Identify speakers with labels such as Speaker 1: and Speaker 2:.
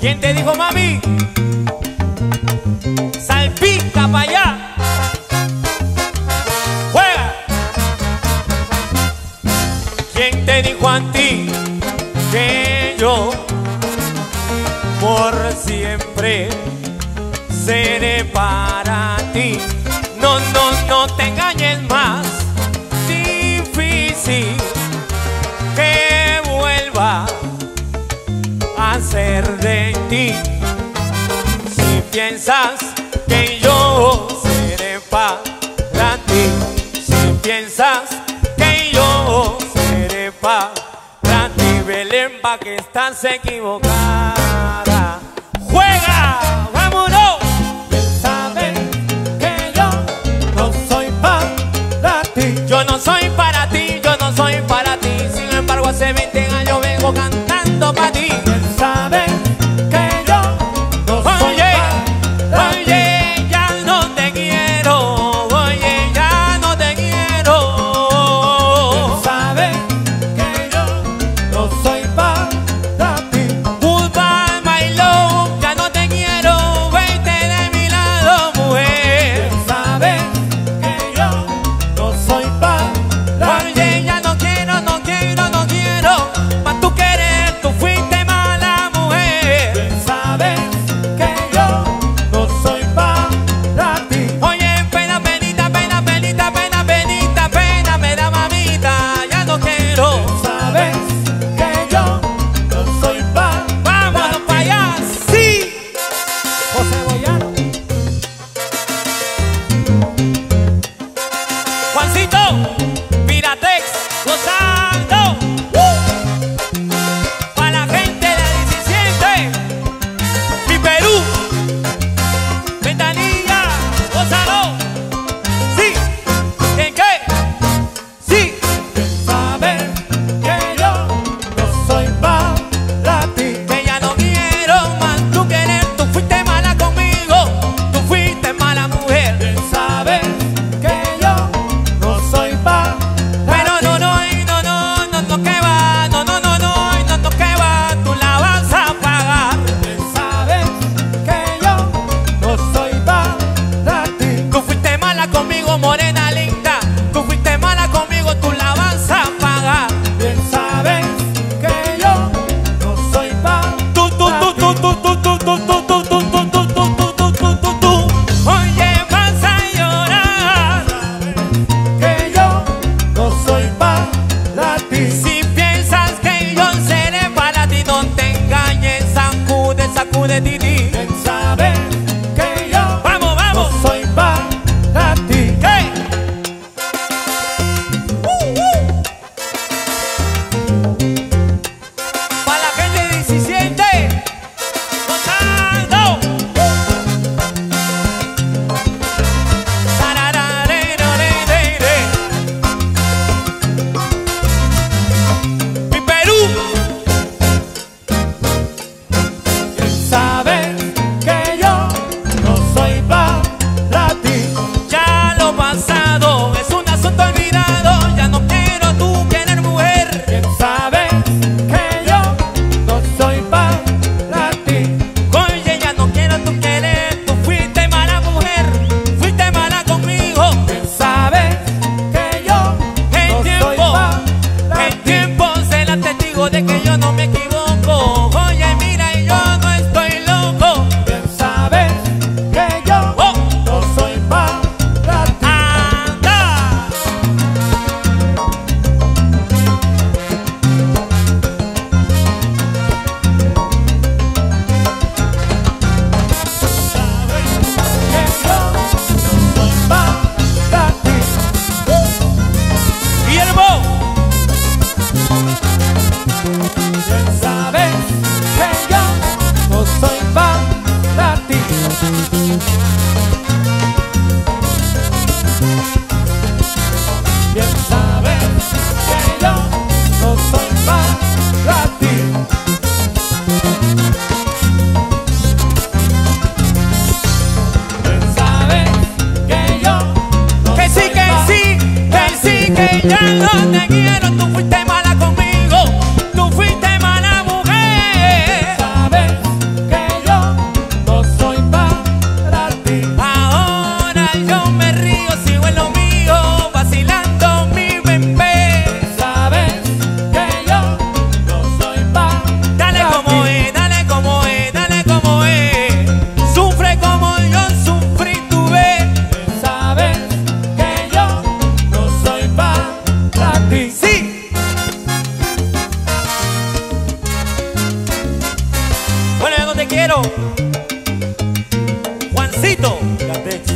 Speaker 1: ¿Quién te dijo, mami? Salpica para allá. Juega. ¿Quién te dijo a ti que yo por siempre seré para ti? No, no, no te engañes más. Difícil que vuelva a ser de ti. Si piensas que yo seré para ti, si piensas que yo seré para ti, Belén, pa' que estás equivocada. ¡Juega! ¡Vámonos!
Speaker 2: Sabes que yo no soy para ti.
Speaker 1: Yo no soy para ti, yo no soy para ti. Sin embargo, hace 20 años vengo cantando para ti.
Speaker 2: Sabes que yo no soy para ti.
Speaker 1: Oye, ya no te quiero. Oye, ya no te quiero.
Speaker 2: Sabes que yo no soy para ti.
Speaker 1: Goodbye, my love, ya no te quiero. Vete de mi lado, mujer.
Speaker 2: Sabes que yo no soy para ti.
Speaker 1: Oye, ya no quiero, no quiero, no quiero. Pa' tú querer, tú fuiste mala mujer.
Speaker 2: Sabes que yo no soy para ti.
Speaker 1: Oye, pena, penita, pena, penita, pena, penita, pena me da, mamita, ya no quiero.
Speaker 2: Sabes que yo no soy para ti.
Speaker 1: Vámonos para allá, sí.
Speaker 2: José Boyano.
Speaker 1: Juancito, Piratex, gozando. Para la gente de 17, mi Perú, Ventanilla, gózalo. Sí, ¿en qué? Sí.
Speaker 2: Sabes que yo no soy para ti.
Speaker 1: Que ya no quiero más tú querer, tú fuiste mala conmigo, tú fuiste mala mujer.
Speaker 2: Sabes que yo no soy para
Speaker 1: Pero
Speaker 2: ti.
Speaker 1: no, no, ay, no, no, no, no, que va, no, no, no, no, ay, no, no, que va, tú la vas a pagar.
Speaker 2: Sabes que yo no soy para ti.
Speaker 1: Tú fuiste mala conmigo, morena linda, tú fuiste mala conmigo, tú la vas a pagar.
Speaker 2: Bien sabes que yo no soy para
Speaker 1: Tú, tú, tú, tú, tú, tú, tú, tú, tú, tú, tú, tú, tú, tú, tú, tú, tú, tú. Oye, vas a llorar
Speaker 2: que yo no soy para ti.
Speaker 1: si piensas que yo seré para ti. No te engañes, sacude, sacude, titi.
Speaker 2: Bien sabes que yo
Speaker 1: Vamos, vamos.
Speaker 2: no soy para ti.
Speaker 1: ¿Qué? Para la gente 17, gozando. Tarararerorerere. Mi Perú,
Speaker 2: Bien sabes que yo no soy para ti.
Speaker 1: ya lo pasado es un asunto olvidado. Ya no quiero tú querer mujer.
Speaker 2: Bien sabes que yo no soy para ti.
Speaker 1: Oye, ya no quiero tú querer. Tú fuiste mala mujer, fuiste mala conmigo.
Speaker 2: Bien sabes que yo no soy para
Speaker 1: El
Speaker 2: ti.
Speaker 1: tiempo será testigo de que yo no me equivoco. Oye, mira, y yo no estoy loco.
Speaker 2: Bien sabes que yo
Speaker 1: Oh,
Speaker 2: no soy para ti.
Speaker 1: anda.
Speaker 2: Que yo no soy para ti.
Speaker 1: Guillermo,
Speaker 2: Bien sabes que yo no soy para ti. Bien sabes que yo no soy para ti. Bien sabes que yo no
Speaker 1: que sí,
Speaker 2: soy
Speaker 1: que
Speaker 2: para
Speaker 1: sí, que sí, que ya no te quiero. Tú fuiste mala. Pasito.
Speaker 2: Catex.